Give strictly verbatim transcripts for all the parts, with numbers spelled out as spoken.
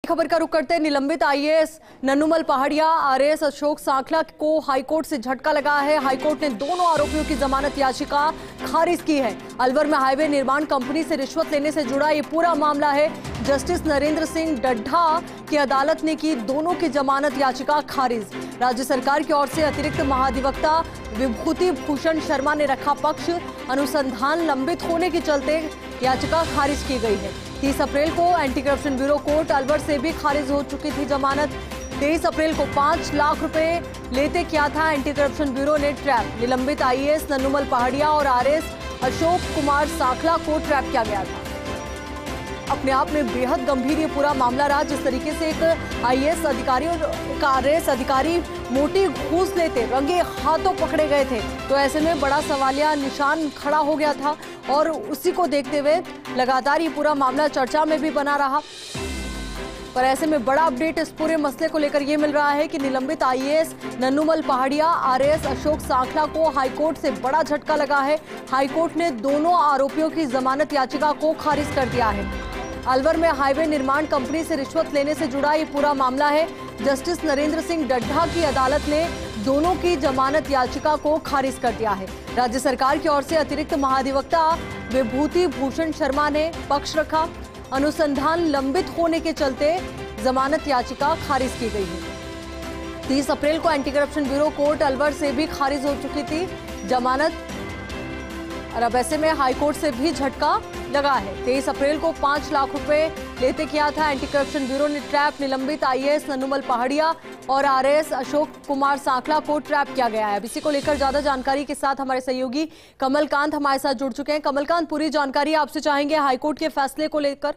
खबर का रुख करते हैं। निलंबित आईएएस नन्नूमल पहाड़िया, आरएएस अशोक सांखला को हाईकोर्ट से झटका लगा है। हाईकोर्ट ने दोनों आरोपियों की जमानत याचिका खारिज की है। अलवर में हाईवे निर्माण कंपनी से रिश्वत लेने से जुड़ा ये पूरा मामला है। जस्टिस नरेंद्र सिंह डड्ढा की अदालत ने की दोनों की जमानत याचिका खारिज। राज्य सरकार की ओर से अतिरिक्त महाधिवक्ता विभूति भूषण शर्मा ने रखा पक्ष। अनुसंधान लंबित होने के चलते याचिका खारिज की गई है। तीस अप्रैल को anti corruption bureau court Alwar से भी खारिज हो चुकी थी जमानत। तेईस अप्रैल को पांच लाख रुपए लेते किया था एंटी करप्शन ब्यूरो ने ट्रैप। निलंबित आईएएस नन्नूमल पहाड़िया और आरएएस अशोक कुमार सांखला को ट्रैप किया गया था। अपने आप में बेहद गंभीर ये पूरा मामला रहा। जिस तरीके से एक आईएएस अधिकारी और एक आरएएस अधिकारी मोटी घूस लेते रंगे हाथों पकड़े गए थे, तो ऐसे में बड़ा सवालिया निशान खड़ा हो गया था और उसी को देखते हुए लगातार ये पूरा मामला चर्चा में भी बना रहा। पर ऐसे में बड़ा अपडेट इस पूरे मसले को लेकर ये मिल रहा है कि निलंबित आईएएस नन्नूमल पहाड़िया, आरएएस अशोक सांखला को हाईकोर्ट से बड़ा झटका लगा है। हाईकोर्ट ने दोनों आरोपियों की जमानत याचिका को खारिज कर दिया है। अलवर में हाईवे निर्माण कंपनी से रिश्वत लेने से जुड़ा ये पूरा मामला है। जस्टिस नरेंद्र सिंह डड्ढा की अदालत ने दोनों की जमानत याचिका को खारिज कर दिया है। राज्य सरकार की ओर से अतिरिक्त महाधिवक्ता विभूति भूषण शर्मा ने पक्ष रखा। अनुसंधान लंबित होने के चलते जमानत याचिका खारिज की गई है। तीस अप्रैल को anti corruption bureau court Alwar से भी खारिज हो चुकी थी जमानत, और अब ऐसे में हाईकोर्ट से भी झटका लगा है। तेईस अप्रैल को पांच लाख रुपए लेते किया था एंटी करप्शन ब्यूरो ने ट्रैप। निलंबित आईएएस नन्नूमल पहाड़िया और आरएएस अशोक कुमार सांखला को ट्रैप किया गया है। अब इसी को लेकर ज्यादा जानकारी के साथ हमारे सहयोगी कमलकांत हमारे साथ जुड़ चुके हैं। कमलकांत, पूरी जानकारी आपसे चाहेंगे हाईकोर्ट के फैसले को लेकर।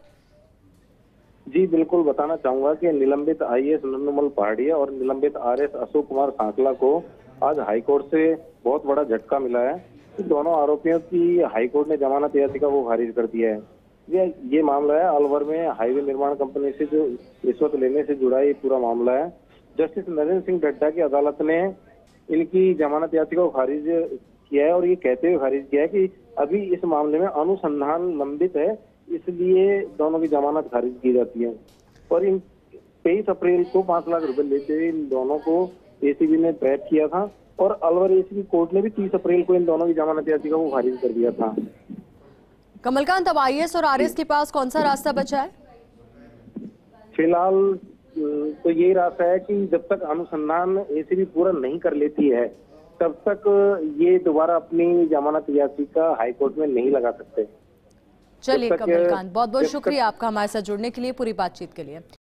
जी बिल्कुल, बताना चाहूंगा कि निलंबित आईएएस नन्नूमल पहाड़िया और निलंबित आरएएस अशोक कुमार सांखला को आज हाईकोर्ट से बहुत बड़ा झटका मिला है। दोनों आरोपियों की हाईकोर्ट ने जमानत याचिका को खारिज कर दिया है। ये ये मामला है अलवर में हाईवे निर्माण कंपनी से जो रिश्वत लेने से जुड़ा ये पूरा मामला है। जस्टिस नरेंद्र सिंह डड्ढा की अदालत ने इनकी जमानत याचिका को खारिज किया है और ये कहते हुए खारिज किया है कि अभी इस मामले में अनुसंधान लंबित है, इसलिए दोनों की जमानत खारिज की जाती है। और इन तेईस अप्रैल को पांच लाख रुपए लेते हुए इन दोनों को एसीबी ने ट्रैप किया था और अलवर एसीबी कोर्ट ने भी तीस अप्रैल को इन दोनों की जमानत याचिका को खारिज कर दिया था। कमलकांत, अब आईएएस और आरएएस के पास कौन सा रास्ता बचा है? फिलहाल तो यही रास्ता है कि जब तक अनुसंधान एसीबी पूरा नहीं कर लेती है तब तक ये दोबारा अपनी जमानत याचिका हाईकोर्ट में नहीं लगा सकते। चलिए कमलकांत, बहुत बहुत शुक्रिया आपका हमारे साथ जुड़ने के लिए, पूरी बातचीत के लिए।